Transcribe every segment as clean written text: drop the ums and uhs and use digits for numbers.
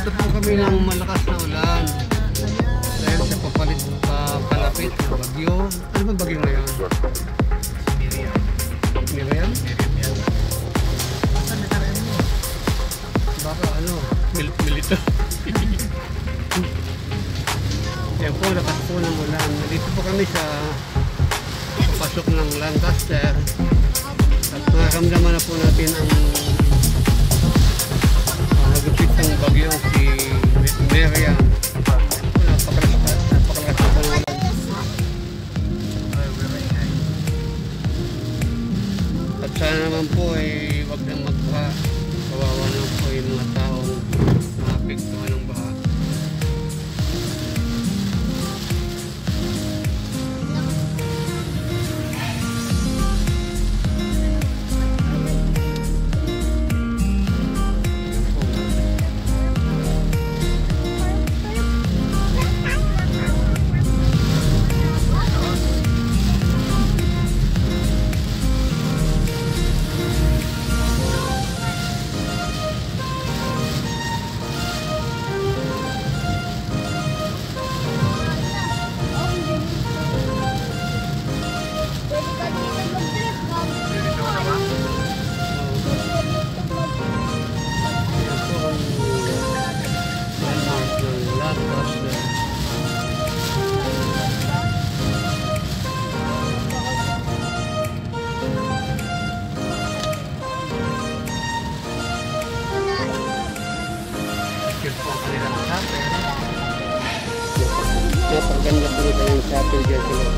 Dito po kami ng malakas na ulan dahil sa papalapit na bagyo. Ano ba bagyo ngayon? Miriam? Baka ano, milito. Yan po, lakas po ng ulan. Dito po kami sa papasok ng Lancaster at nakakamdaman na po natin ang nagupit ng bagyong si Miriam. Napakalakas po ng ulan. At sana naman po ay wag na magbaha. Kawawa naman po yung mga taong maapektuhan ng baha. Napaganda po ito yung chapel dyan sa loob.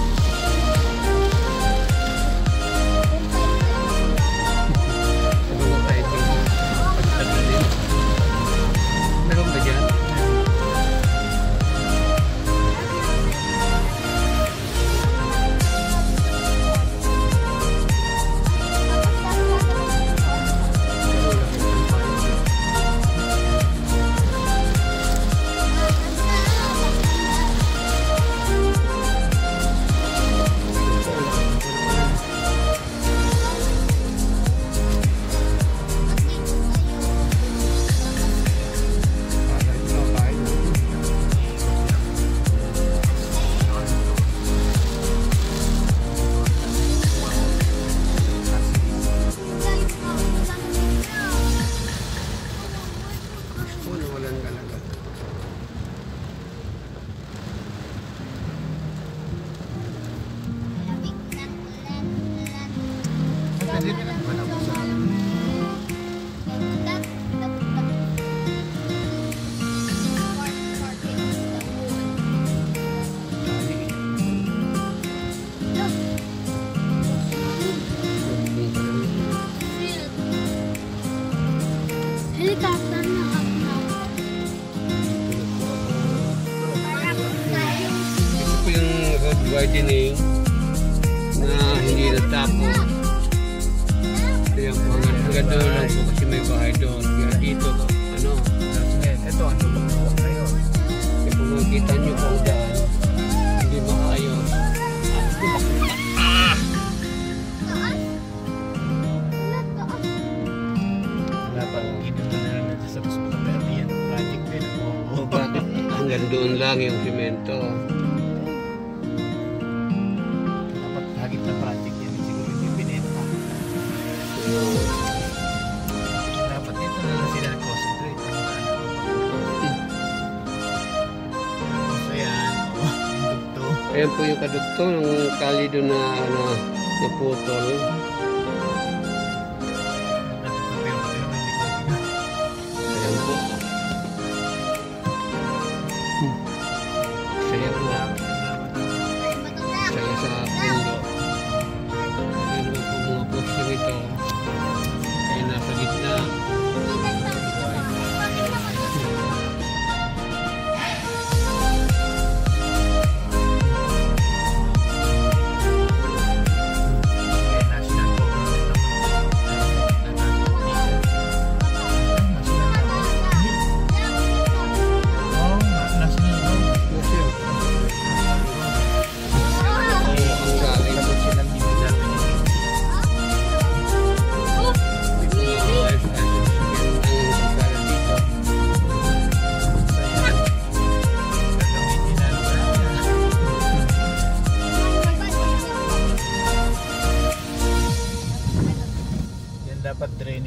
Sabi mo tayo ito. Pagtagalin. Meron ba dyan? Ito po yung road widening na hindi natapos. Ayan po, hanggang doon lang po kasi may bahay doon. Kaya dito, ano, ito ang tulong po kayo. Kaya kung makikita nyo po ang daan, hindi maayos. Hanggang doon lang yung simento. Dapat hagit na project yan. Siguro hindi pinenta. Dapat dito na lang sila nag-concentrate. So yan. Ayan po yung kadugto ng kali doon na naputol. Ayan po. Saya po. Saya sa pundo. Ayan naman po mga posting ito. Ay nasa gitna. National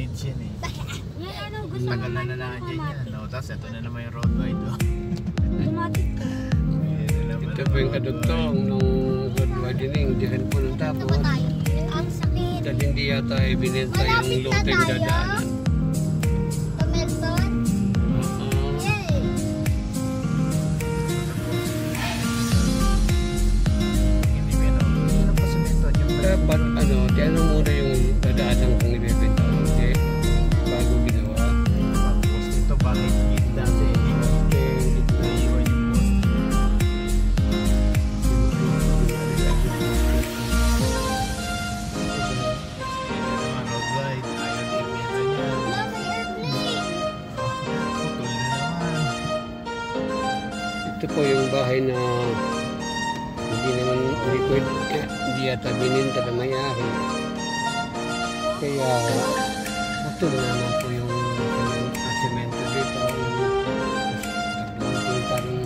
bridge yan eh. Yan ano, gusto Tagal na naman na dyan pumatik. yan. No, tapos ito na naman yung road wide. Oh. Pumatik ka. Ayan na naman, Ito po yung kadugtong nung road widening. Diyan po nung Ito ba tapos. tayo? Ang sakit. Dahil hindi yata ibinenta yung Malapit na lote yung tayo. dadaanan. Pamilton? Oo. Yay! Hindi mo yan. Hindi na pa semento. Yung Dapat ano, tiyanong muna yung dadaanan kung ibibenta o hindi. Bago ginawa. post ito, bakit gate dati? Okay, hindi ko na Naiwan yung post. Ayan na naman, road wide. Ayaw ibenta niya. Wala may airplane! Putol na naman. Ito po yung bahay na hindi pwede, hindi yata bininta na may-ari. Kaya putol na naman po yung semento dito. Yung parang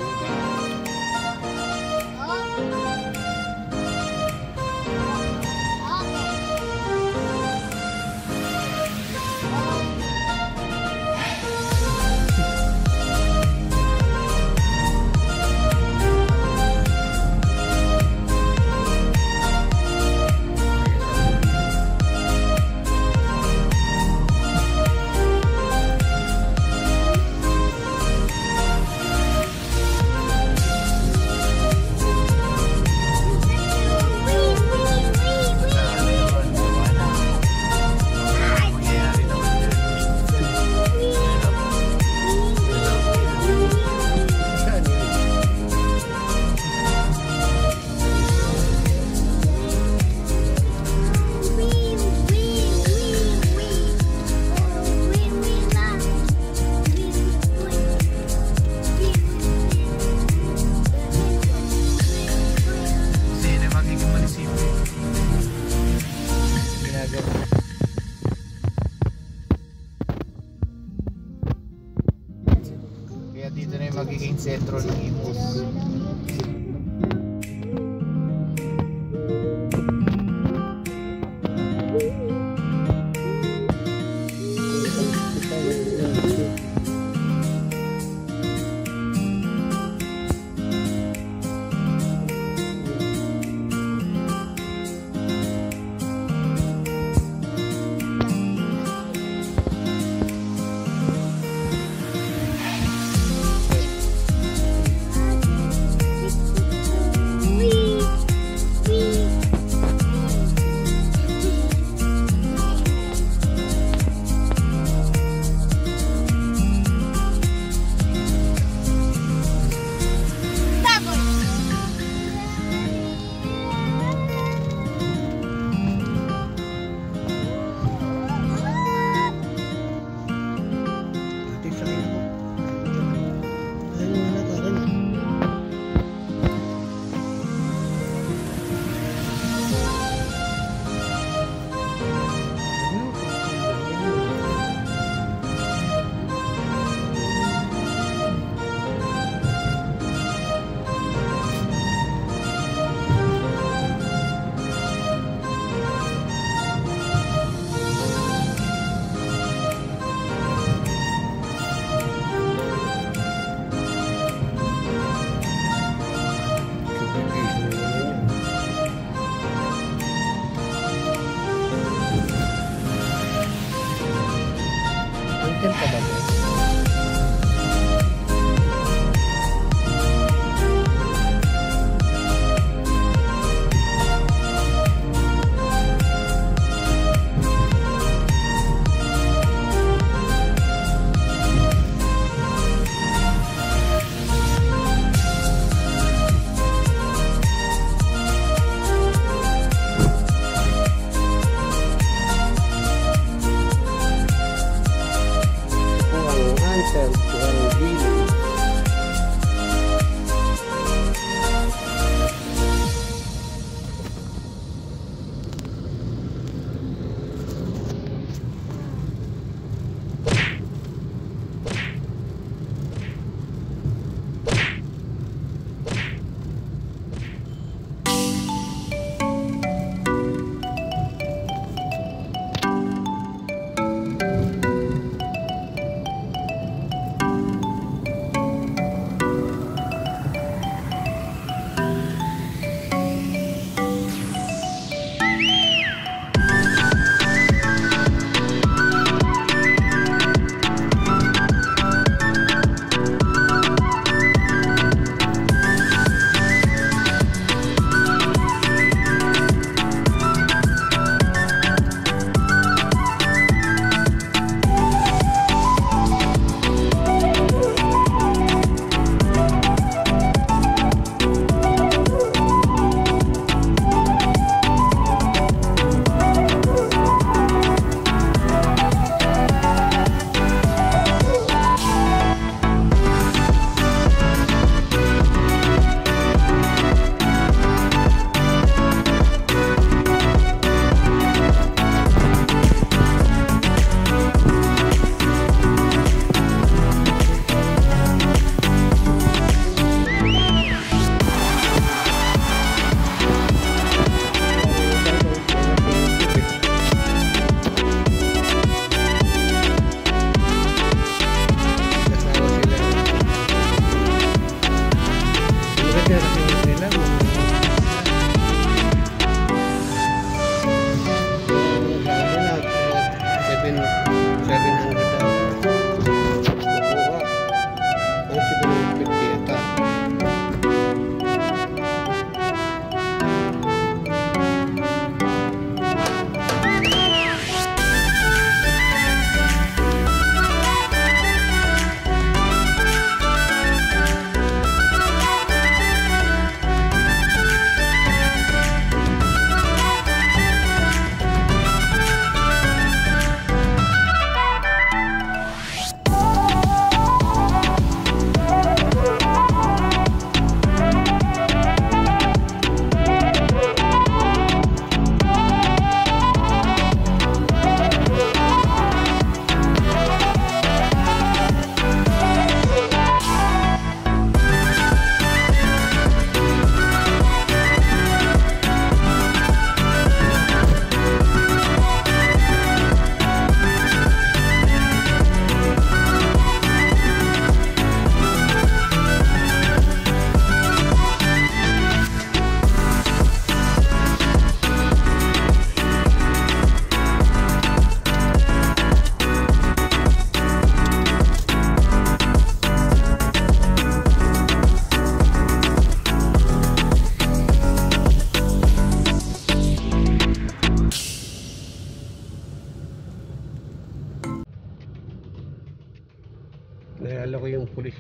Sa ano naman, gawa na. Mangyayari naman yun. saan yun? Kasi yun ay magiging munisipyo. Ginagawa. Kaya dito na yung magiging sentro ng Imus.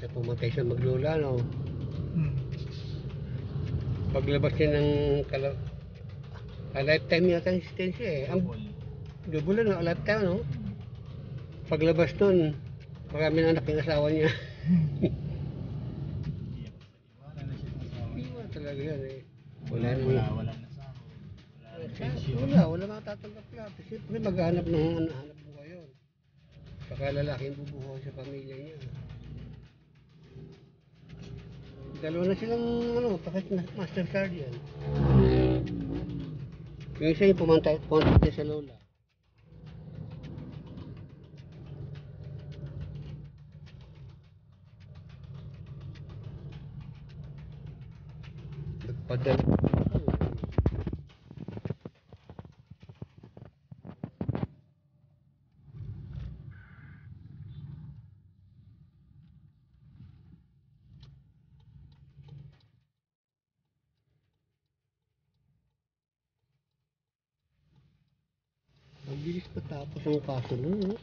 na pumatay siya maglula, no? Hmm. Paglabas niya ng lifetime yata ang existensya eh. Ang double na, lifetime, no? Paglabas nun, marami na anak yung asawa niya. Wala na siya asawa. Iwan talaga yan eh. Wala na. na sahod. Wala na pensyon. Wala matatanggap lang. Siyempre maghanap ng hanap buhay yun. Saka lalaki yung bubuhay sa pamilya niya. Dalawa na silang takit na master sergeant. Yung isa yung pumunta sa lola. Nagpadala. Mabilis patapos ang kaso nun, no?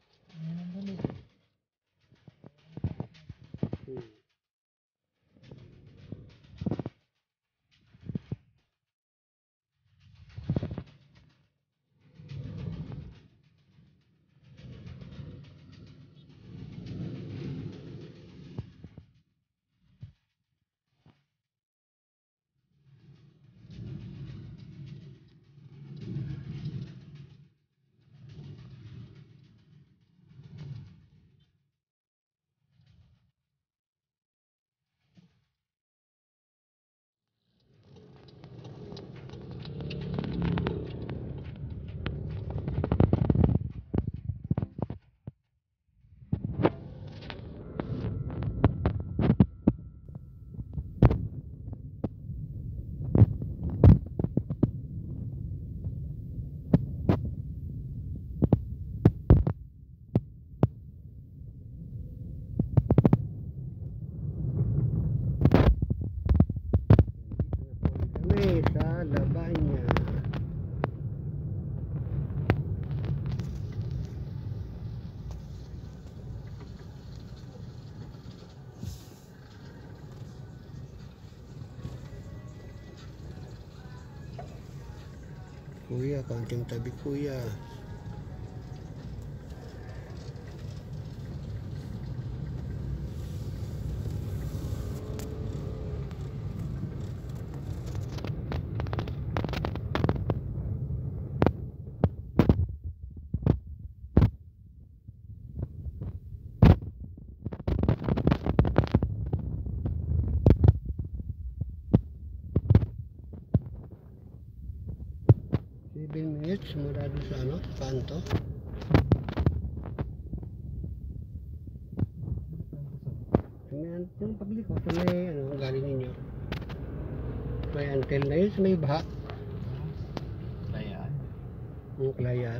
Kami sa Labanya. Kuya, kaunting tabi kuya. Minutes mula doon sa kanto. Yung pagliko sa may galing ninyo. May antel na yun sa may baha. Kaya. Yung klayan.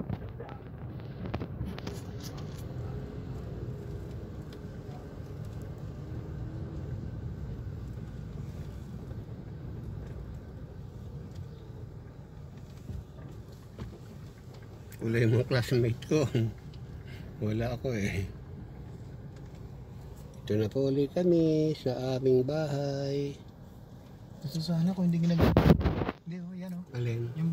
Wala yung mga classmate ko. Wala ako eh. Ito na po ulit kami sa aming bahay. Gusto sana kung hindi ginagawa. Hindi, yan o. Alin? Yung